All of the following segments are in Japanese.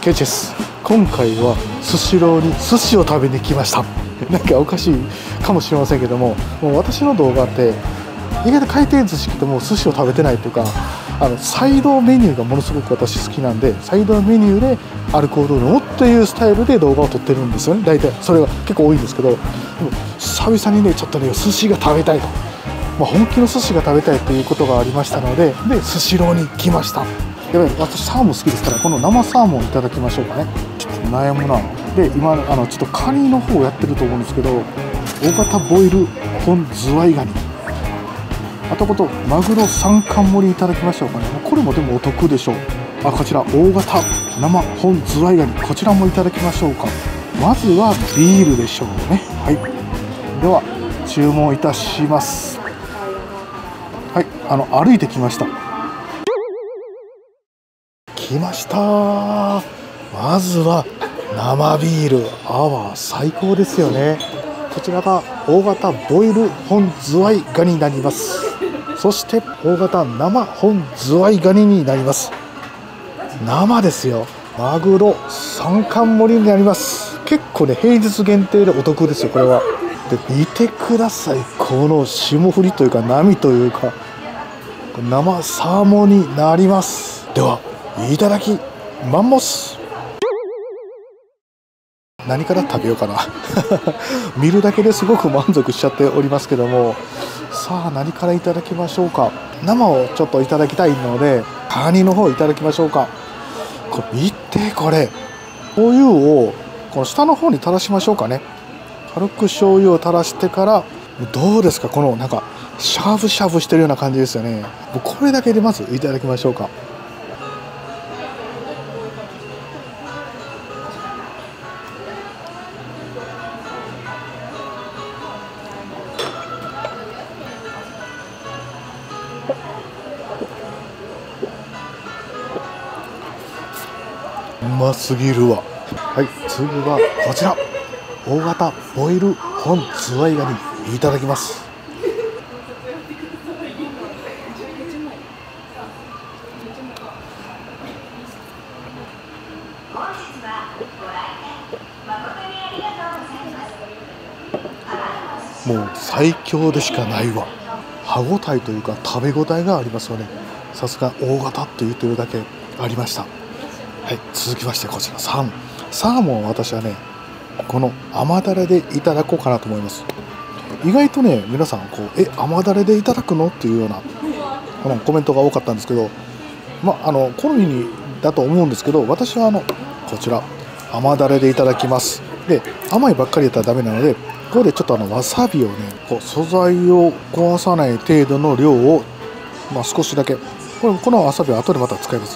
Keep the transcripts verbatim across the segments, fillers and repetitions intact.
ケチです。今回はスシローに寿司を食べに来ました。なんかおかしいかもしれませんけども、もう私の動画って意外と回転寿司来ても寿司を食べてないというか、あのサイドメニューがものすごく私好きなんで、サイドメニューでアルコールを飲むっていうスタイルで動画を撮ってるんですよね。大体それが結構多いんですけど、でも久々にねちょっとね寿司が食べたいと、まあ、本気の寿司が食べたいということがありましたので、でスシローに来ました。で私サーモン好きですから、この生サーモンいただきましょうかね。ちょっと悩むな。で今あのちょっとカニの方をやってると思うんですけど、大型ボイル本ズワイガニ、あとことマグロ三貫盛りいただきましょうかね。これもでもお得でしょう。あ、こちら大型生本ズワイガニ、こちらもいただきましょうか。まずはビールでしょうね。はい、では注文いたします。はい、あの歩いてきました。来ました。まずは生ビール、泡最高ですよね。こちらが大型ボイル本ズワイガニになります。そして大型生本ズワイガニになります。生ですよ。マグロ三貫盛りになります。結構ね平日限定でお得ですよ、これは。で見てください、この霜降りというか波というか生サーモンになります。ではいただきマンモス。何から食べようかな見るだけですごく満足しちゃっておりますけども、さあ何からいただきましょうか。生をちょっといただきたいのでカニの方いただきましょうか。これ見て、これ醤油をこの下の方に垂らしましょうかね。軽く醤油を垂らしてから、どうですか、このなんかしゃぶしゃぶしてるような感じですよね。これだけでまずいただきましょうか。うますぎるわ。はい、次はこちら大型ボイル本ズワイガニいただきます。もう最強でしかないわ。歯ごたえというか食べ応えがありますよね。さすが大型と言ってるだけありました。はい、続きましてこちらサーモン。サーモンは私はねこの甘だれでいただこうかなと思います。意外とね皆さんこうえ甘だれでいただくのっていうようなこのコメントが多かったんですけど、まああの好みにだと思うんですけど、私はあのこちら甘だれでいただきます。で甘いばっかりやったらダメなので、ここでちょっとあのわさびをねこう素材を壊さない程度の量を、まあ、少しだけ、これこのわさびは後でまた使います。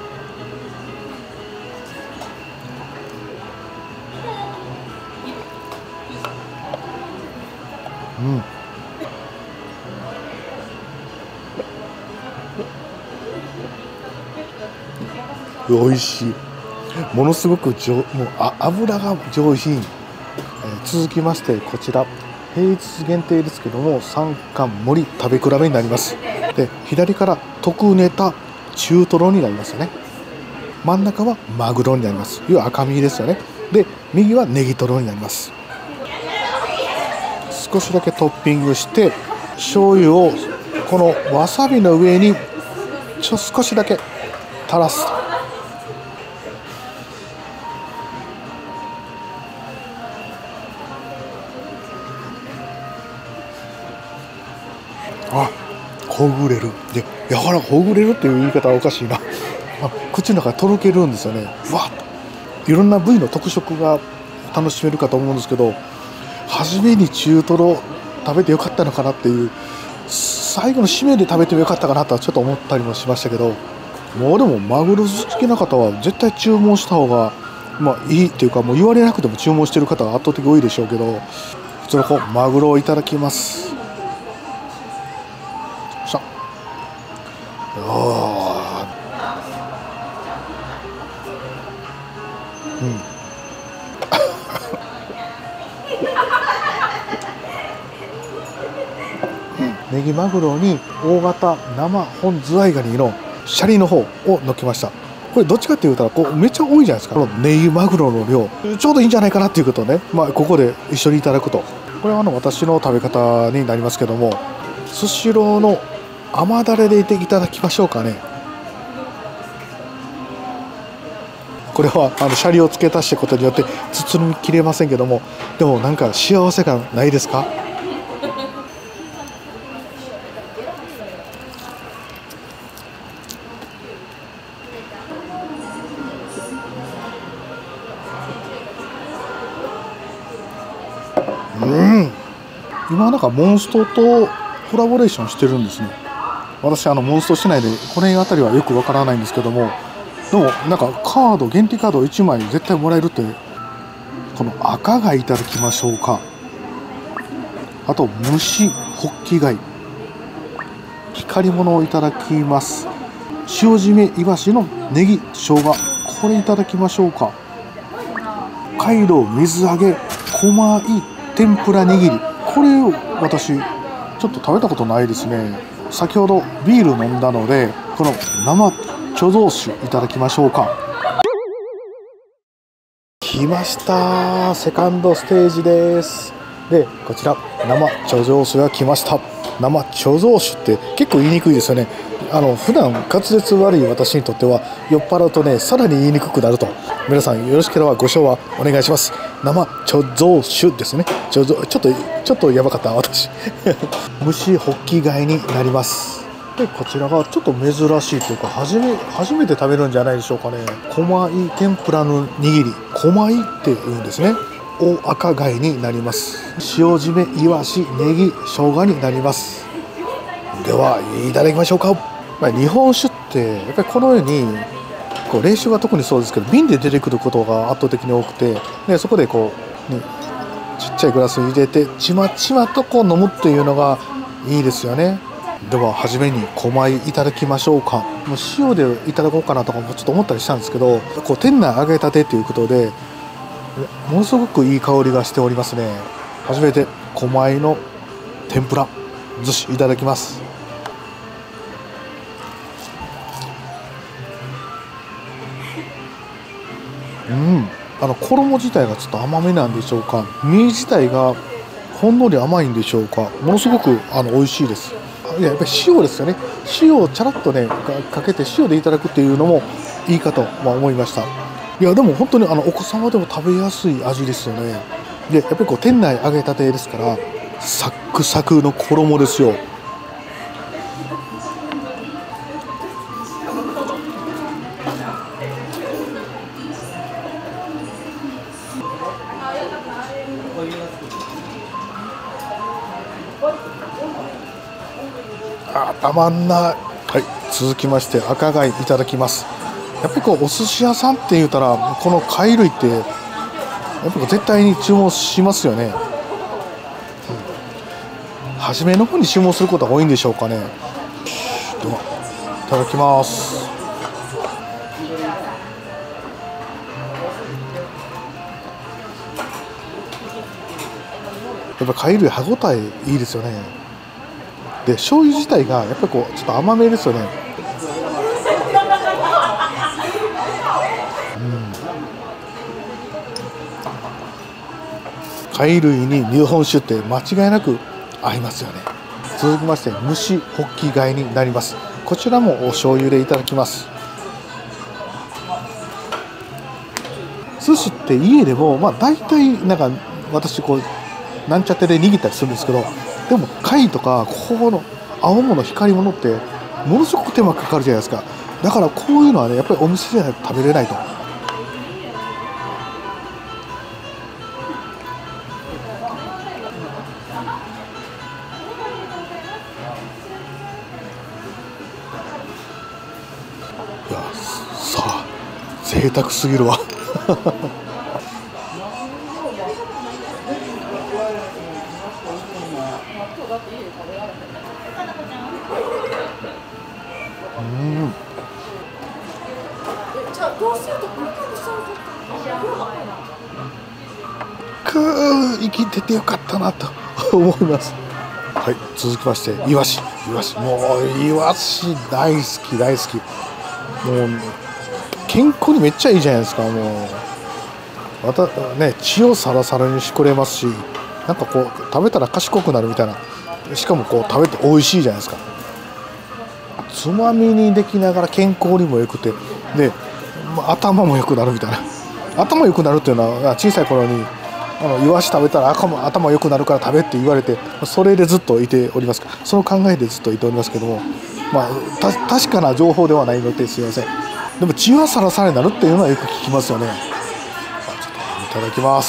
うん、美味しい。ものすごく上もうあ油が上品。えー、続きましてこちら平日限定ですけどもさん貫盛り食べ比べになります。で左から特ネタ中トロになりますよね。真ん中はマグロになります。要は赤身ですよね。で右はネギトロになります。少しだけトッピングして醤油をこのわさびの上にちょ少しだけ垂らす。あ、ほぐれる。で柔らかほぐれるっていう言い方はおかしいな。あ、口の中でとろけるんですよね。わっといろんな部位の特色が楽しめるかと思うんですけど、初めに中トロ食べてよかったのかなっていう、最後の締めで食べてもよかったかなとはちょっと思ったりもしましたけど、もうでもマグロ好きな方は絶対注文した方がまあいいっていうか、もう言われなくても注文してる方が圧倒的多いでしょうけど、こちらこうマグロをいただきます。さあ、うん。ネギマグロに大型生本ズワイガニのシャリの方をのっけました。 これどっちかって言うたらこうめっちゃ多いじゃないですか。このネギマグロの量ちょうどいいんじゃないかなっていうことをね、まあ、ここで一緒にいただくと、これはあの私の食べ方になりますけども、スシローの甘だれでいていただきましょうかね。これはあのシャリを付け足したことによって包みきれませんけども、でもなんか幸せ感ないですか？うん、今なんかモンストとコラボレーションしてるんですね。私あのモンストしないでこの辺りはよくわからないんですけども、でもなんかカード限定カードいちまい絶対もらえるって。この赤貝いただきましょうか。あと蒸しホッキ貝、光り物をいただきます。塩締めイワシのネギ生姜、これいただきましょうか。貝炉水揚げ狛い天ぷら握り、これを私ちょっと食べたことないですね。先ほどビール飲んだので、この生貯蔵酒いただきましょうか。来ました、セカンドステージです。でこちら生貯蔵酒が来ました。生貯蔵酒って結構言いにくいですよね。あの普段滑舌悪い私にとっては酔っ払うとねさらに言いにくくなると。皆さんよろしければご唱和お願いします。生貯蔵酒ですね。貯蔵ちょっとちょっとやばかった私蒸しホッキ貝になります。でこちらがちょっと珍しいというか初め初めて食べるんじゃないでしょうかね。狛い天ぷらの握り、狛いって言うんですね。大赤貝になります。塩締めイワシネギ生姜になります。ではいただきましょうか。まあ、日本酒ってやっぱりこのようにこう冷酒は特にそうですけど瓶で出てくることが圧倒的に多くて、でそこでこう、ね、ちっちゃいグラスに入れてちまちまとこう飲むっていうのがいいですよね。では初めに狛いいただきましょうか。もう塩でいただこうかなとかもちょっと思ったりしたんですけど、こう店内揚げたてということでものすごくいい香りがしておりますね。初めて狛いの天ぷら寿司いただきます。うん、あの衣自体がちょっと甘めなんでしょうか。身自体がほんのり甘いんでしょうか。ものすごくあの美味しいです。いや、やっぱり塩ですよね。塩をちゃらっとねかけて塩でいただくっていうのもいいかと思いました。いやでも本当にあのお子様でも食べやすい味ですよね。でやっぱりこう店内揚げたてですからサックサクの衣ですよ。あ、たまんない。はい、続きまして赤貝いただきます。やっぱりこうお寿司屋さんって言うたらこの貝類ってやっぱり絶対に注文しますよね。うん、初めの方に注文することが多いんでしょうかね。ではいただきます。やっぱ貝類歯ごたえいいですよね。で醤油自体がやっぱりこうちょっと甘めですよね。うん、貝類に日本酒って間違いなく合いますよね。続きまして蒸しホッキ貝になります。こちらもお醤油でいただきます。寿司って家でもまあ大体なんか私こうなんちゃってで握ったりするんですけど、でも貝とかこの青物光り物ってものすごく手間かかるじゃないですか。だからこういうのはねやっぱりお店じゃないと食べれないと。いやさあ贅沢すぎるわうん、くー生きててよかったなと思います。はい、続きましてイワシイワシもうイワシ大好き大好き。もう健康にめっちゃいいじゃないですか。もうまたね、血をサラサラにしてくれますし、なんかこう食べたら賢くなるみたいな、しかもこう食べて美味しいじゃないですか。つまみにできながら健康にもよくて、で、まあ、頭も良くなるみたいな。頭良くなるっていうのは小さい頃にあのイワシ食べたら頭頭良くなるから食べって言われて、それでずっといておりますから、その考えでずっといておりますけども、まあた確かな情報ではないのですいません。でも血はサラサラになるっていうのはよく聞きますよね。ちょっといただきます。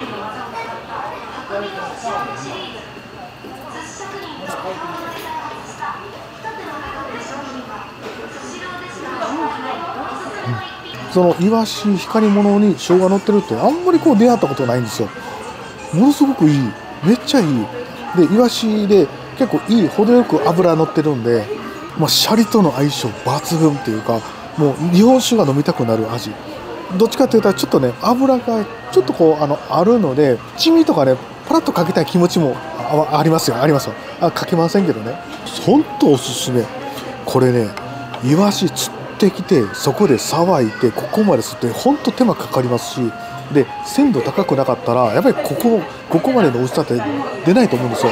そのイワシ光り物に生姜乗ってるってあんまりこう出会ったことないんですよ。ものすごくいい、めっちゃいい。でイワシで結構いい、程よく脂乗ってるんで、まあ、シャリとの相性抜群っていうか、もう日本酒が飲みたくなる味。どっちかっていうとちょっとね、脂がちょっとこう あのあるので、七味とかねパラッとかけたい気持ちも あ, ありますよ、ありますよ。あ、かけませんけどね、ほんとおすすめ。これね、イワシ釣ってきてそこでさばいてここまですってほんと手間かかりますし、で鮮度高くなかったらやっぱりここここまでの美味しさって出ないと思うんですよ。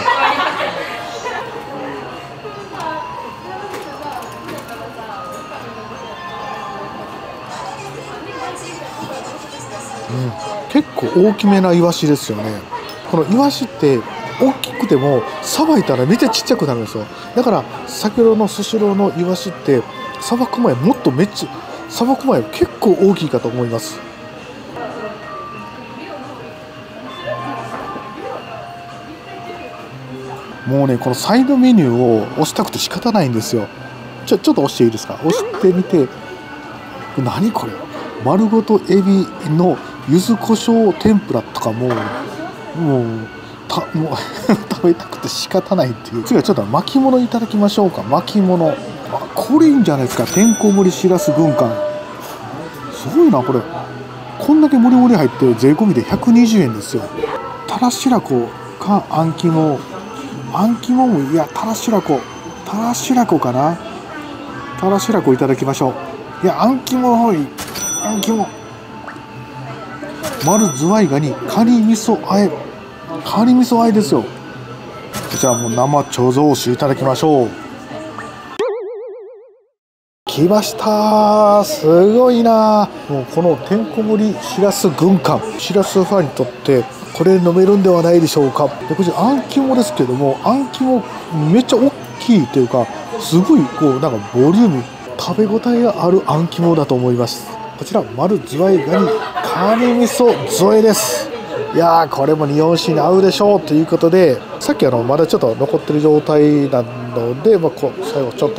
うん、結構大きめなイワシですよね。このイワシって大きくてもさばいたらめっちゃちっちゃくなるんですよ。だから先ほどのスシローのイワシってさばく前もっとめっちゃさばく前結構大きいかと思います。もうね、このサイドメニューを押したくて仕方ないんですよ。ちょちょっと押していいですか。押してみて、何これ、丸ごとエビの柚子胡椒天ぷらとかももうたもう食べたくて仕方ないっていう。次はちょっと巻き物いただきましょうか。巻き物、あ、これいいんじゃないですか。てんこ盛りしらす軍艦、すごいなこれ。こんだけ盛り盛り入って税込みでひゃくにじゅうえんですよ。たらしらこかあん肝、あん肝も、いや、たらしらこたらしらこかな。たらしらこいただきましょう。いや、あん肝の方に、あん肝、丸ズワイガニカニ味噌あえ、カニ味噌あえですよ。じゃあもう生貯蔵酒いただきましょう。来ましたー、すごいな。もうこのてんこ盛りしらす軍艦、しらすファンにとってこれ飲めるんではないでしょうか。でこちらあん肝ですけども、あん肝めっちゃ大きいというか、すごいこうなんかボリューム、食べ応えがあるあん肝だと思います。こちら丸ズワイガニカニ味噌添えです。いやー、これも日本酒に合うでしょうということで、さっきあのまだちょっと残ってる状態なので、まあ、こう最後ちょっと、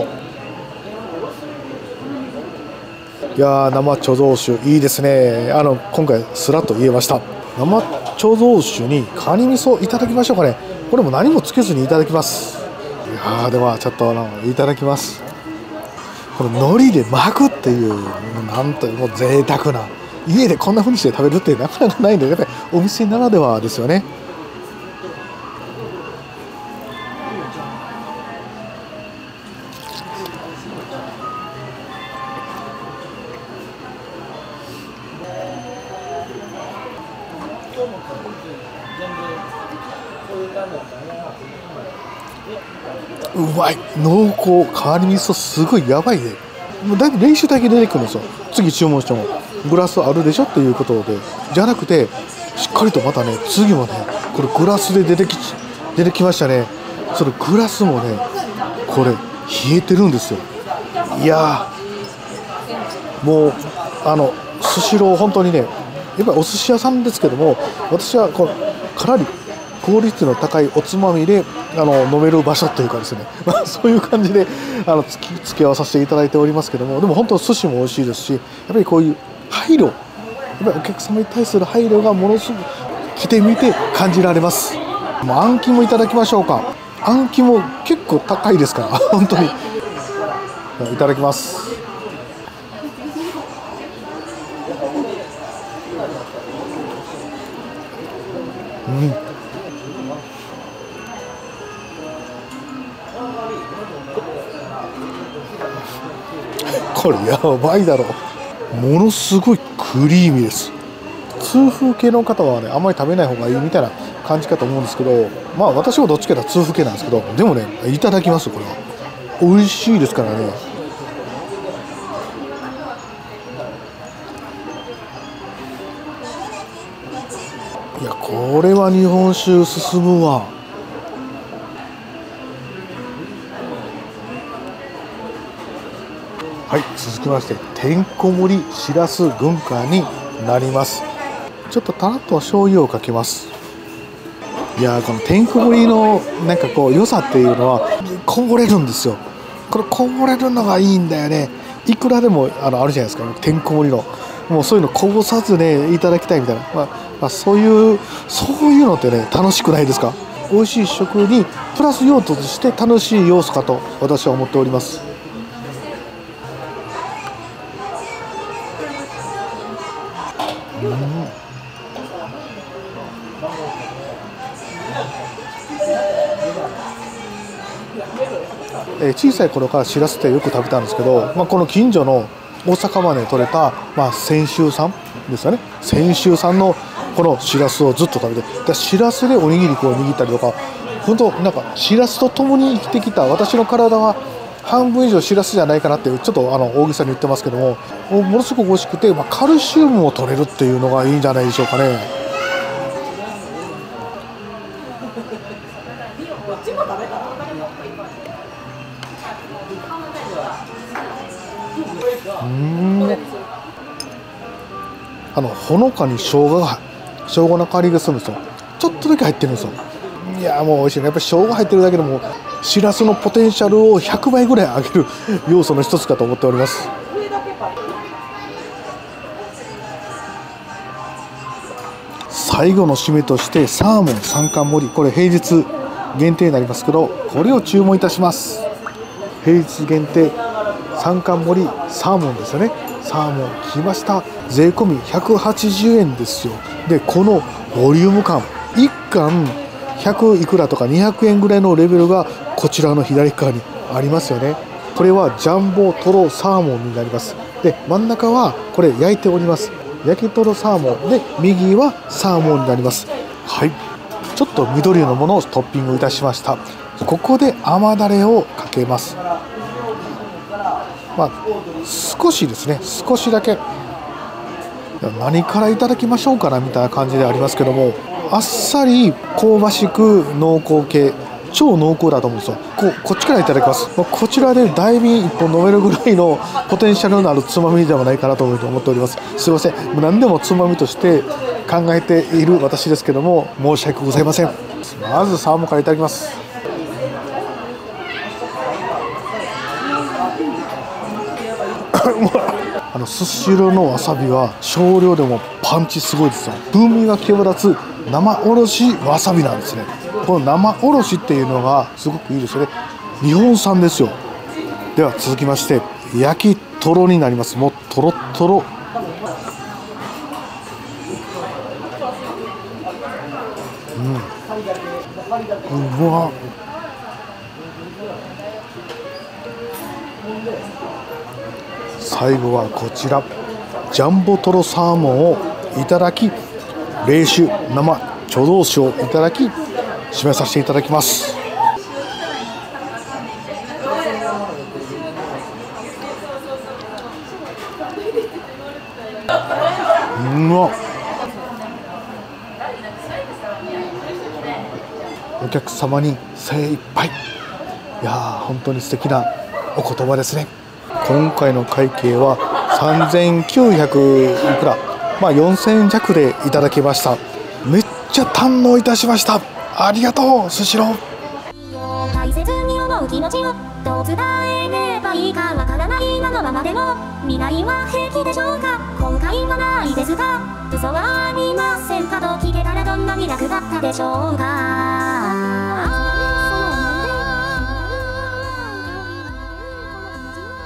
いやー、生貯蔵酒いいですね。あの今回スラッと言えました。生貯蔵酒にカニ味噌いただきましょうかね。これも何もつけずにいただきます。いやー、ではちょっとあのいただきます。この海苔で巻くっていう、なんというもう贅沢な、家でこんな風にして食べるってなかなかないんで、やっぱりお店ならではですよね。うまい、濃厚、カニ味噌すごいやばいね。もうだいぶ練習だけ出てくるんですよ。次注文してもグラスあるでしょっていうことで、じゃなくてしっかりとまたね、次もね、これグラスで出てき出てきましたね。それグラスもね、これ冷えてるんですよ。いやー、もうあのスシロー本当にね、やっぱりお寿司屋さんですけども、私はこうかなりクオリティの高いおつまみであの飲める場所というかですね、まあ、そういう感じであの付き付き合わさせていただいておりますけども、でも本当寿司も美味しいですし、やっぱりこういう配慮、やっぱりお客様に対する配慮がものすごく来てみて感じられます。もうあん肝いただきましょうか。あん肝結構高いですから本当に。いただきます。うん、これやばいだろ。 ものすごいクリーミーです。痛風系の方はねあんまり食べない方がいいみたいな感じかと思うんですけど、まあ私はどっちかというと痛風系なんですけど、でもねいただきますよ。これは美味しいですからね。いやこれは日本酒進むわ。はい、続きましててんこ盛りしらす軍艦になります。ちょっとたらっと醤油をかけます。いやーこのてんこ盛りのなんかこう良さっていうのはこぼれるんですよ。これこぼれるのがいいんだよね。いくらでもあのあるじゃないですか、てんこ盛りのもうそういうのこぼさずねいただきたいみたいな、まあ、まあそういうそういうのってね楽しくないですか。美味しい食にプラス要素として楽しい要素かと私は思っております。うんえー、小さい頃からしらすってよく食べたんですけど、まあ、この近所の大阪湾で採れた、まあ、泉州産ですよね。泉州産のこのしらすをずっと食べて、でしらすでおにぎりこう握ったりとか、本当なんかしらすと共に生きてきた私の体は半分以上しらすじゃないかなっていうちょっとあの大げさに言ってますけども、ものすごく美味しくて、まあ、カルシウムも取れるっていうのがいいんじゃないでしょうかね。うーんあのほのかに生姜が生姜の香りがするんですよ。ちょっとだけ入ってるんですよ。いやもう美味しいね。やっぱり生姜入ってるだけでもしらすのポテンシャルをひゃくばいぐらい上げる要素の一つかと思っております。最後の締めとしてサーモンさん貫盛り、これ平日限定になりますけど、これを注文いたします。平日限定さん貫盛りサーモンですよね。サーモン来ました。税込みひゃくはちじゅうえんですよ。でこのボリューム感、いっ貫ひゃくいくらとかにひゃくえんぐらいのレベルがこちらの左側にありますよね。これはジャンボトロサーモンになります。で真ん中はこれ焼いております。焼きトロサーモンで右はサーモンになります。はい、ちょっと緑のものをトッピングいたしました。ここで甘だれをかけます。まあ少しですね、少しだけ。何からいただきましょうかなみたいな感じでありますけども、あっさり香ばしく濃厚系、超濃厚だと思うんですよ。ここっちからいただきます。こちらで大瓶いっぽん飲めるぐらいのポテンシャルのあるつまみではないかなと思っております。すいません、何でもつまみとして考えている私ですけども申し訳ございません。まずサーモンからいただきます。あのスシローのわさびは少量でもパンチすごいですよ。風味が際立つ生おろしわさびなんですね。この生おろしっていうのがすごくいいですよね。日本産ですよ。では続きまして焼きとろになります。もうとろとろ。うん、うわ最後はこちらジャンボトロサーモンをいただき、冷酒生貯蔵酒をいただき締めさせていただきます。うわお客様に精一杯。いやー本当に素敵なお言葉ですね。今回の会計はさんぜんきゅうひゃくいくら、まあよんせんえん弱でいただきました。めっちゃ堪能いたしました。ありがとうスシロー。大切に思う気持ちをどう伝えればいいかわからない今のままでも未来は平気でしょうか。後悔はないですか。嘘はありませんかと聞けたらどんなに楽だったでしょうか。